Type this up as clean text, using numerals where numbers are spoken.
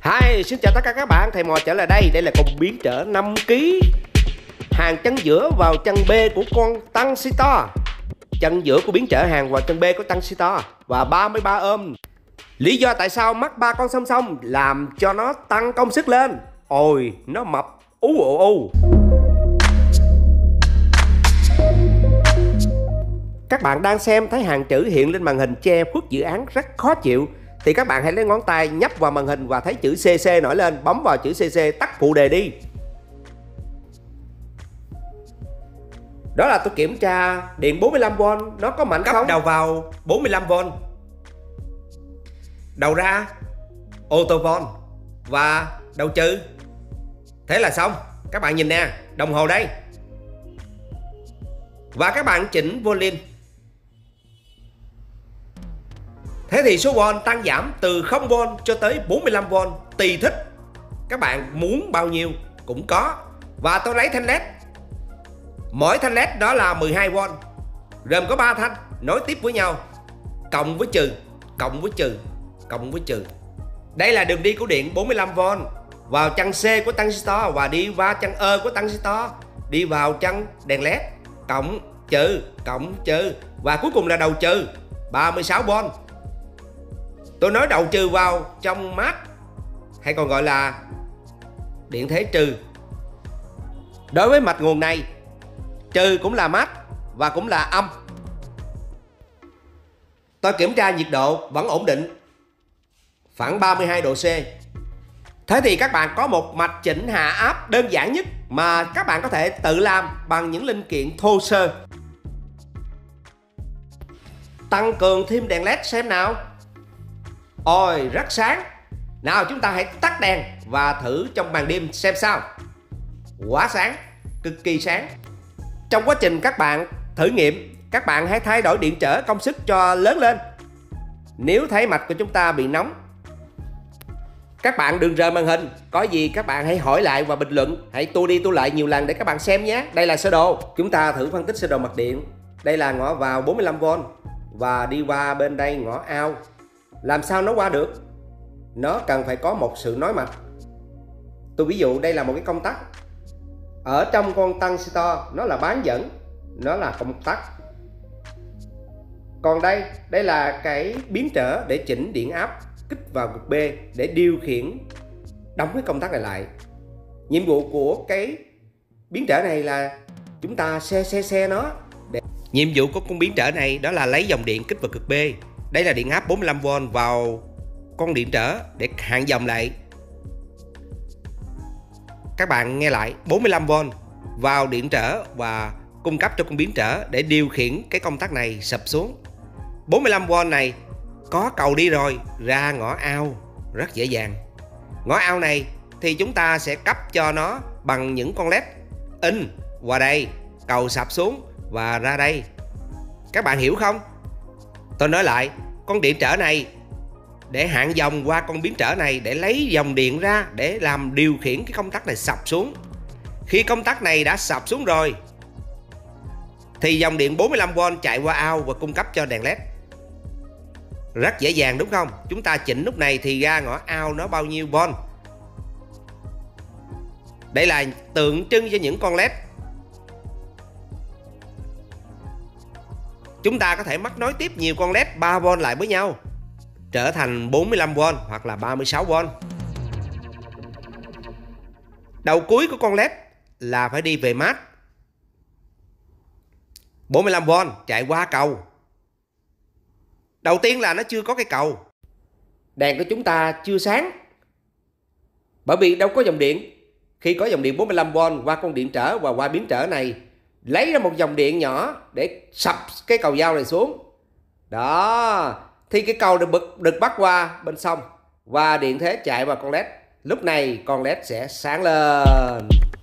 Hi, xin chào tất cả các bạn, thầy Mò trở lại đây. Đây là con biến trở 5 kg. Hàng chân giữa vào chân B của con Tăng Sito. Chân giữa của biến trở hàng vào chân B của Tăng Sito. Và 33 ôm. Lý do tại sao mắc 3 con song song làm cho nó tăng công sức lên. Ôi, nó mập u. Các bạn đang xem thấy hàng chữ hiện lên màn hình che khuất dự án rất khó chịu, thì các bạn hãy lấy ngón tay nhấp vào màn hình và thấy chữ CC nổi lên, bấm vào chữ CC, tắt phụ đề đi. Đó là tôi kiểm tra điện 45V nó có mạnh không? Đầu vào 45V, đầu ra auto volt và đầu trừ. Thế là xong. Các bạn nhìn nè, đồng hồ đây. Và các bạn chỉnh volume. Thế thì số volt tăng giảm từ 0V cho tới 45V tùy thích. Các bạn muốn bao nhiêu cũng có. Và tôi lấy thanh led. Mỗi thanh led đó là 12V, gồm có 3 thanh nối tiếp với nhau, cộng với trừ, cộng với trừ, cộng với trừ. Đây là đường đi của điện 45V vào chân C của Tăng Sito và đi qua chân E của Tăng Sito, đi vào chân đèn led, cộng trừ và cuối cùng là đầu trừ 36V. Tôi nói đầu trừ vào trong mát, hay còn gọi là điện thế trừ. Đối với mạch nguồn này, trừ cũng là mát và cũng là âm. Tôi kiểm tra nhiệt độ vẫn ổn định, khoảng 32 độ C. Thế thì các bạn có một mạch chỉnh hạ áp đơn giản nhất mà các bạn có thể tự làm bằng những linh kiện thô sơ. Tăng cường thêm đèn led xem nào. Ôi, rất sáng. Nào chúng ta hãy tắt đèn và thử trong màn đêm xem sao. Quá sáng, cực kỳ sáng. Trong quá trình các bạn thử nghiệm, các bạn hãy thay đổi điện trở công suất cho lớn lên. Nếu thấy mạch của chúng ta bị nóng, các bạn đừng rời màn hình. Có gì các bạn hãy hỏi lại và bình luận. Hãy tua đi tua lại nhiều lần để các bạn xem nhé. Đây là sơ đồ. Chúng ta thử phân tích sơ đồ mạch điện. Đây là ngõ vào 45V và đi qua bên đây ngõ out. Làm sao nó qua được? Nó cần phải có một sự nối mạch. Tôi ví dụ đây là một cái công tắc. Ở trong con Tăng Sito nó là bán dẫn, nó là công tắc. Còn đây là cái biến trở để chỉnh điện áp kích vào cực B để điều khiển đóng cái công tắc này lại. Nhiệm vụ của cái biến trở này là chúng ta xe nó. Nhiệm vụ của con biến trở này đó là lấy dòng điện kích vào cực B. Đây là điện áp 45V vào con điện trở để hạn dòng lại. Các bạn nghe lại, 45V vào điện trở và cung cấp cho con biến trở để điều khiển cái công tắc này sập xuống. 45V này có cầu đi rồi, ra ngõ out rất dễ dàng. Ngõ out này thì chúng ta sẽ cấp cho nó bằng những con led in qua đây, cầu sập xuống và ra đây. Các bạn hiểu không? Tôi nói lại, con điện trở này để hạn dòng qua con biến trở này để lấy dòng điện ra để làm điều khiển cái công tắc này sập xuống. Khi công tắc này đã sập xuống rồi thì dòng điện 45V chạy qua out và cung cấp cho đèn led. Rất dễ dàng đúng không? Chúng ta chỉnh lúc này thì ra ngõ out nó bao nhiêu volt. Đây là tượng trưng cho những con led. Chúng ta có thể mắc nối tiếp nhiều con led 3V lại với nhau, trở thành 45V hoặc là 36V. Đầu cuối của con led là phải đi về mát. 45V chạy qua cầu. Đầu tiên là nó chưa có cái cầu. Đèn của chúng ta chưa sáng, bởi vì đâu có dòng điện. Khi có dòng điện 45V qua con điện trở và qua biến trở này, lấy ra một dòng điện nhỏ để sập cái cầu dao này xuống. Đó, thì cái cầu được bắt qua bên sông và điện thế chạy vào con led. Lúc này con led sẽ sáng lên.